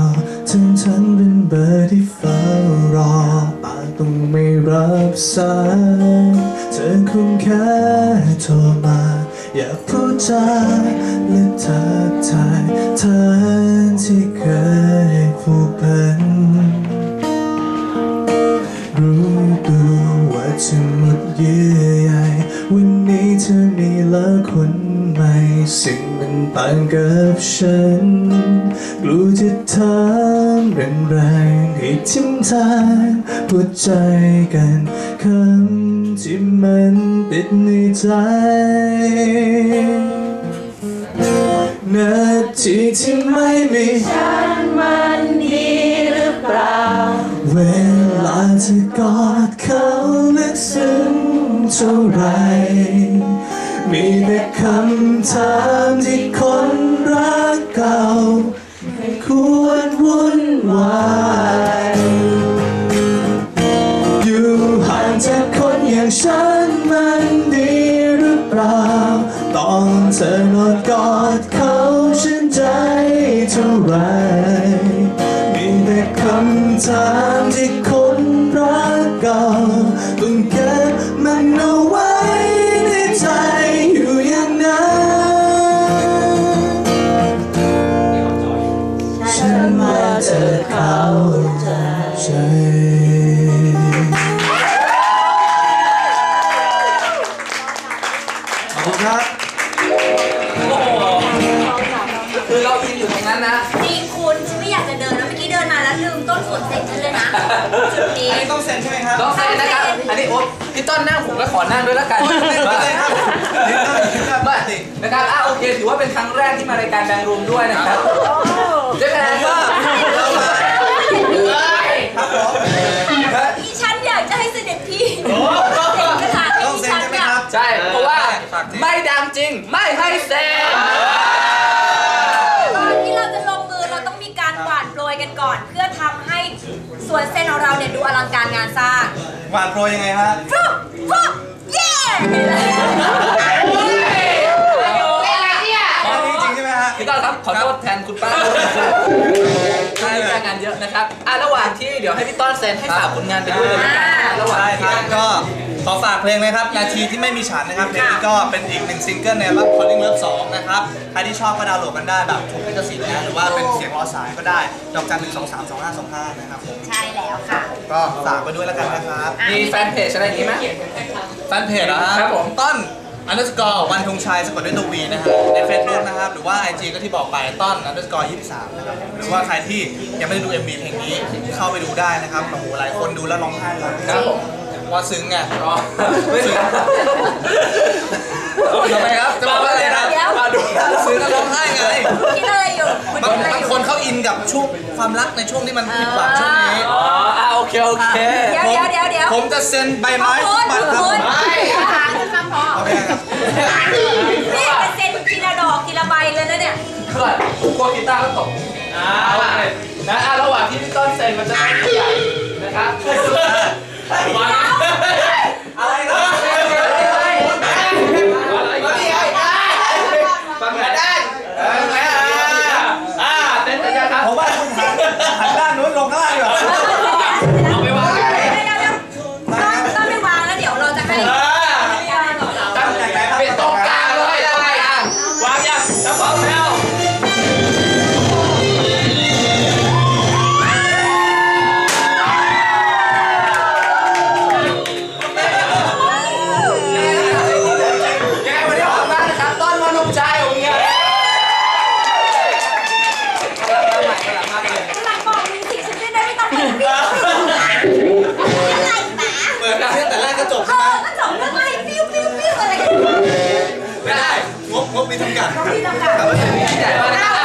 ทั้งเป็นเบอร์ที่เฝ้ารอปากต้องไม่รับสายเธอคงแค่โทรมาอยากพูดจาและทักทายเธอที่เคยผูกพันรู้ตัวว่าจะหมดเยื่อใยวันนี้เธอมีแล้วคนใหม่สิ่งมันต่างกับฉันกลัวจะถามแรงๆให้ทิ่มแทงหัวใจกันคำที่มันติดในใจนาทีที่ไม่มีฉันมันดีหรือเปล่าเวลาจะกอดเขาลึกซึ้งเท่าไรมีแต่คำถามที่คนรักเก่าไม่ควรวุ่นวายอยู่ห่างจากคนอย่างฉันมันดีหรือเปล่าต้องเธอนอนกอดเขาฉันใจเท่าไรมีแต่คำถามที่คนรักเก่าต้องเก็บมันเอาไว้ในใจอยู่อย่างนั้นฉันว่าเธอเข้าใจขอบคุณครับคือเราอินอยู่ตรงนั้นนะจริงคุณฉันไม่อยากจะเดินนะเมื่อกี้เดินมาแล้วลืมต้นฝนเซ็นฉันเลยนะจุดนี้อันนี้ต้องเซ็นใช่ไหมครับต้องเซ็นนะครับอันนี้โอ๊ตพี่ต้นนั่งผมก็ขอนั่งด้วยแล้วกันมานะครับโอเคถือว่าเป็นครั้งแรกที่มารายการแบงค์รูมด้วยนะครับเจ๊แพนก็ดิฉันอยากจะให้เสด็จพี่เซ็นกระถางให้ดิฉันกับใช่เพราะว่าไม่ดังจริงไม่ให้เซ็นก่อนที่เราจะลงมือเราต้องมีการหว่านโปรยกันก่อนเพื่อทำให้สวนเส้นของเราเนี่ยดูอลังการงานสร้างหวานโปรยยังไงฮะฟุ๊บเย้จริงใช่ไหมฮะพี่ต้นครับขอโทษแทนคุณป้าช่วงนี้งานเยอะนะครับระหว่างที่เดี๋ยวให้พี่ต้นเซ็นให้ฝากผลงานไปด้วยเลยนะครับระหว่างที่ก็ขอฝากเพลงนะครับนาทีที่ไม่มีฉันนะครับเพลงนี้ก็เป็นอีกหนึ่งซิงเกิลในอัลบั้ม Calling Love 2นะครับใครที่ชอบก็ดาวน์โหลดกันได้แบบถูกลิขสิทธิ์นะหรือว่าเป็นเสียงล้อสายก็ได้ดอกจัน 1232525นะครับผมใช่แล้วค่ะก็ฝากไปด้วยแล้วกันนะครับมีแฟนเพจอะไรอย่างนี้ไหมแฟนเพจเหรอครับผมต้น_วันธงชัยสะกดด้วยตัววีนะฮะใน Facebook นะครับหรือว่า IG ก็ที่บอกไปต้น_23นะครับหรือว่าใครที่ยังไม่ได้ดู MV เพลงนี้เข้าไปดูได้นะครับโอ้โหหลายคนดูแล้วร้องไห้เลยครับผมว่าซึ้งไงไม่ซึ้งทำไมครับจะบอกว่าอะไรครับมาดูซึ้งแล้วร้องไห้ไงคิดอะไรอยู่บางคนเขาอินกับช่วงความรักในช่วงที่มันผิดหวังช่วงนี้โอเคเดี๋ยวผมจะเซ็นใบไม้ทุกบัตรครับไม่หางจะทำพอนี่จะเซ็นทีละดอกทีละใบเลยนะเนี่ยเพื่อนกลัวกีตาร์ก็ตกนะระหว่างที่พี่ต้นเซ็นมันจะไม่ใหญ่นะครับอะไรนะฟังไหนได้เต้นกันครับผมว่าคุณหันด้านนู้นลงข้างล่างดีกว่าเอาไปวางต้องไม่วางแล้วเดี๋ยวเราจะให้เป็นตรงกลางเลยอะไรวางยังจะพร้อมแล้วไม่ได้งบมีจำกัดใหญ่มาก